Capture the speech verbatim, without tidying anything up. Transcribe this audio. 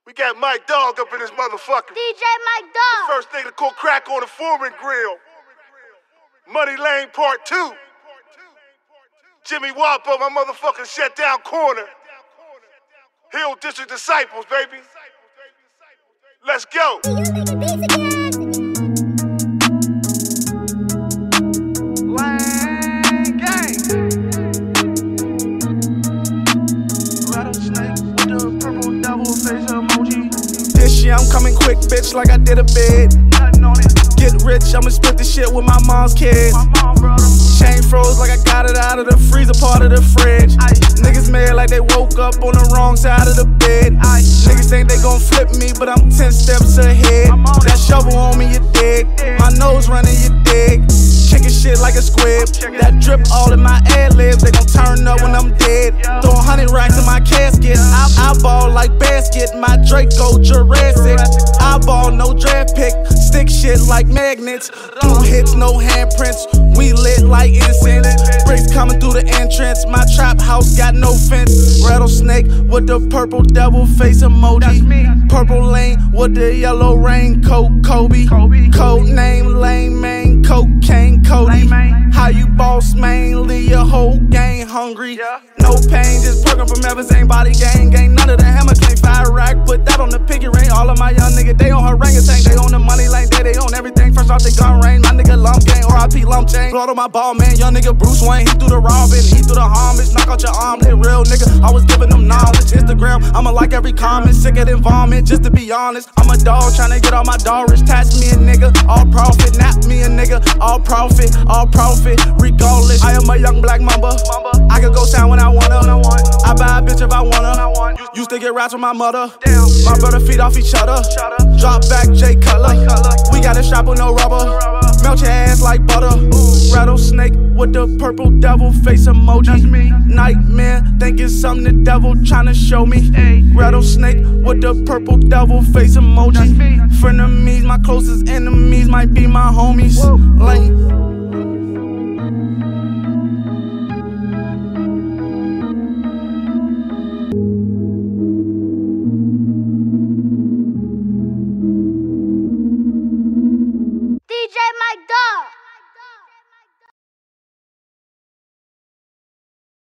We got Mike Dog up in this motherfucker. D J Mike Dog. The first thing to call crack on the Foreman grill. Money Lane Part two. Jimmy Wapo, my motherfucking shut down corner. Hill District Disciples, baby. Let's go. Lane gang. Rattlesnake with the purple devil face emoji. This year I'm coming quick, bitch, like I did a bid. Nothing on it. Get rich, I'ma split the shit with my mom's kids. My mom, brother. Chain froze like I got it out of the freezer part of the fridge. Ice. Niggas mad like they woke up on the wrong side of the bed. Ice. Niggas think they gon' flip me, but I'm ten steps ahead. That shovel on me, you dig. My nose running, you dig. Kicking shit like a squib. That drip all in my ad-libs. They gon' turn up when I'm dead. Throwing hundred racks in my casket. I, I ball like basket. My Draco Jurassic. I ball no draft pick. Stick shit like magnets. Two hits, no handprints. We lit like incense. Bricks coming through the entrance. My trap house got no fence. Rattlesnake with the purple devil face emoji. Purple Lane with the yellow raincoat. Kobe. Code name Lane Man. Cocaine Cody. How you boss man? Leave your whole gang hungry. No pain, just perking from Evans. Ain't body gang. Ain't none of the hammer claim fire rack. Put that on the piggy ring. All of my young niggas, they on orangutan. They on the money lane. They, they on everything. First off the gun range. My nigga lump gang. R I P lump chain. Blood on my ball man. Young nigga Bruce Wayne. He threw the robbing. He threw the homage. Knock out your arm. They real nigga. I was giving them knowledge. Instagram. I'ma like every comment. Sicker than vomit. Just to be honest. I'm a dog trying to get all my dog rich. Tax me a nigga. All profit. Not me a nigga. All profit. All profit. Regardless. I am a young black mamba. I can go sound when I wanna. I buy a bitch if I wanna. Used to get raps with my mother. My brother feed off each other. Drop back J Cutler. We got a shop with no rubber. Melt your ass like butter. Rattlesnake with the purple devil face emoji. Nightmare, think it's something the devil tryna show me. Rattlesnake with the purple devil face emoji. Frenemies, my closest enemies might be my homies. Lane